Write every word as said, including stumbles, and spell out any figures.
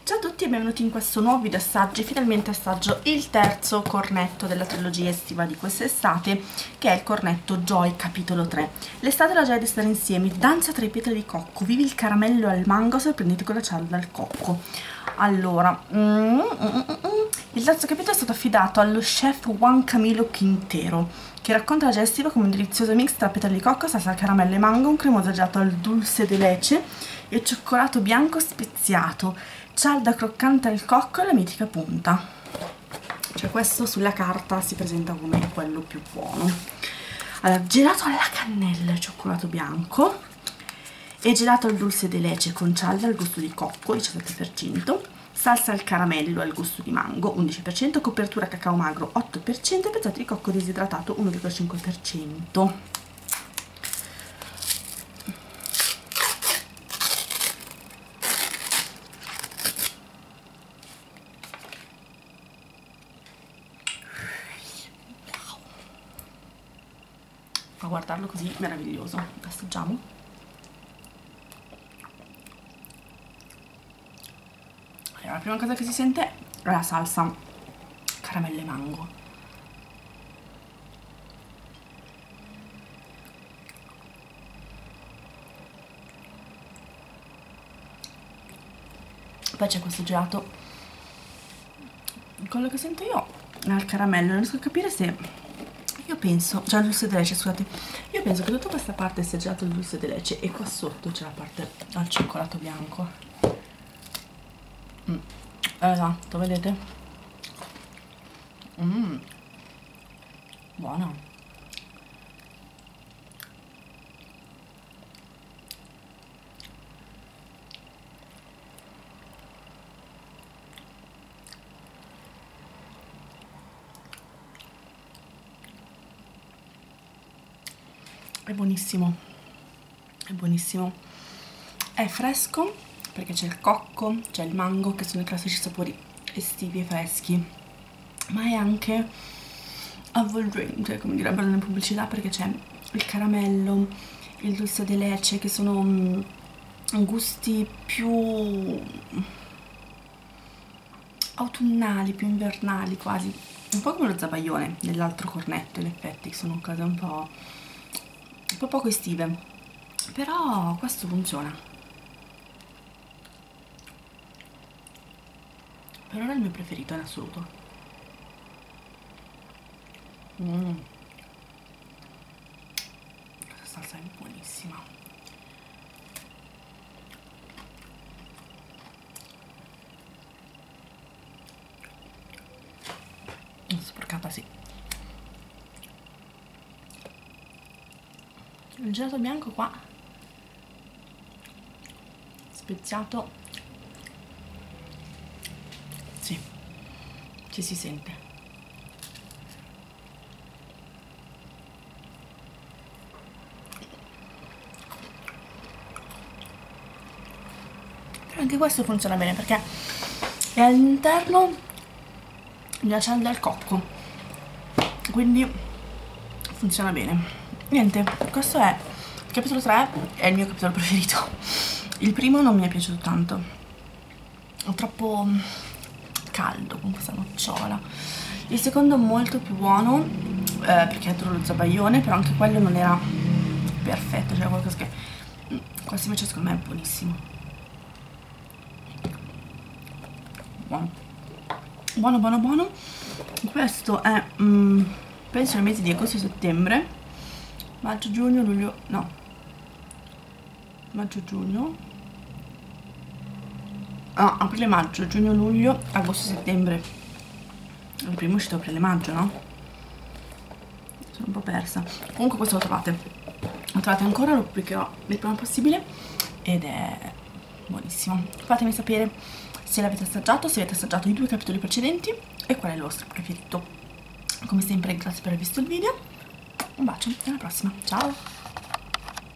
Ciao a tutti e benvenuti in questo nuovo video assaggi. Finalmente assaggio il terzo cornetto della trilogia estiva di quest'estate, che è il cornetto Joy capitolo tre. L'estate è la gioia di stare insieme, danza tra i petali di cocco, vivi il caramello al mango, sorprenditi con la cialda al cocco. Allora, mm, mm, mm, mm. il terzo capitolo è stato affidato allo chef Juan Camilo Quintero, che racconta la gioia estiva come un delizioso mix tra petali di cocco, salsa al caramello e mango, un cremoso gelato al dulce de leche e cioccolato bianco speziato, cialda croccante al cocco e la mitica punta. Cioè questo sulla carta si presenta come quello più buono. Allora, gelato alla cannella e cioccolato bianco e gelato al dulce de leche con cialda al gusto di cocco diciassette per cento, salsa al caramello al gusto di mango undici per cento, copertura cacao magro otto per cento e pezzetti di cocco disidratato uno virgola cinque per cento. A guardarlo così meraviglioso. Assaggiamo. Allora, la prima cosa che si sente è la salsa caramello e mango. Poi c'è questo gelato. Quello che sento io è il caramello, non riesco a capire se... Io penso, cioè il dulce de leche, scusate, io penso che tutta questa parte sia gelato il dulce de leche e qua sotto c'è la parte al cioccolato bianco. Mm. Esatto, vedete? Mmm, buono. È buonissimo, è buonissimo, è fresco perché c'è il cocco, c'è il mango che sono i classici sapori estivi e freschi, ma è anche avvolgente, come direbbero nelle pubblicità, perché c'è il caramello, il dulce de leche, che sono um, gusti più autunnali, più invernali quasi, un po' come lo zabaione nell'altro cornetto, in effetti, che sono cose un po'... un po' poco estive, però questo funziona. Per ora è il mio preferito in assoluto. Mm. Questa salsa è buonissima. Sporcata, sì. Il gelato bianco qua speziato, sì, ci si sente. Però anche questo funziona bene perché è all'interno della cialda al cocco, quindi funziona bene. Niente, questo è il capitolo tre, è il mio capitolo preferito. Il primo non mi è piaciuto tanto, è troppo caldo con questa nocciola. Il secondo è molto più buono, eh, perché è dentro lo zabaione, però anche quello non era perfetto, cioè qualcosa che... Questo invece secondo me è buonissimo. Buono, buono, buono, buono. Questo è, mm, penso, nei mesi di agosto e settembre. Maggio, giugno, luglio, no, maggio, giugno, ah, aprile, maggio, giugno, luglio, agosto, settembre. Il primo è uscito aprile, maggio, no? Sono un po' persa. Comunque questo lo trovate, lo trovate ancora, lo pubblicherò il prima possibile ed è buonissimo. Fatemi sapere se l'avete assaggiato, se avete assaggiato i due capitoli precedenti e qual è il vostro preferito. Come sempre grazie per aver visto il video. Un bacio e alla prossima, ciao!